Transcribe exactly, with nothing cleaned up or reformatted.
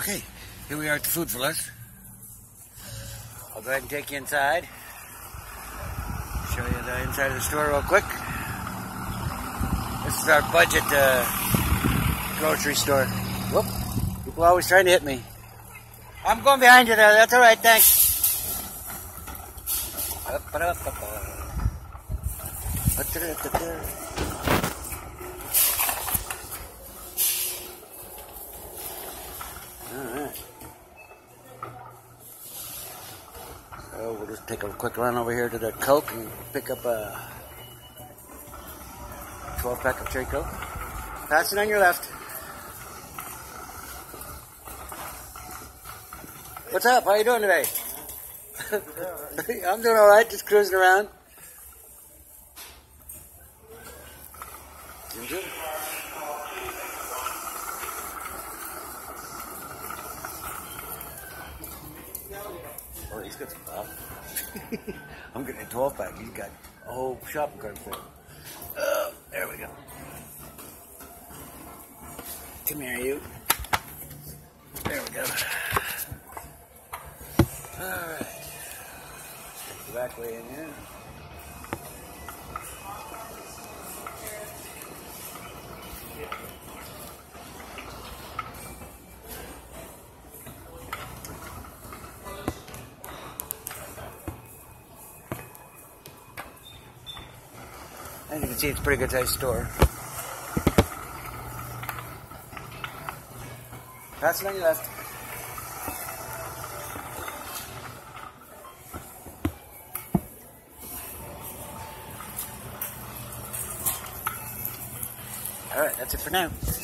Okay, here we are at the Food for Less. I'll go ahead and take you inside. Show you the inside of the store real quick. This is our budget uh, grocery store. Whoop! People are always trying to hit me. I'm going behind you there. That's all right. Thanks. Up, up, up, up. Alright. So we'll just take a quick run over here to the Coke and pick up a twelve pack of Cherry Coke. Pass it on your left. What's up? How you doing today? I'm doing alright, just cruising around. You good? Oh, he's got some pop. I'm getting a twelve pack. He's got a whole shopping cart full. Oh, there we go. Come here, you. There we go. Alright. Take the back way in here. As you can see, it's a pretty good sized store. Pass it on your left. Alright, that's it for now.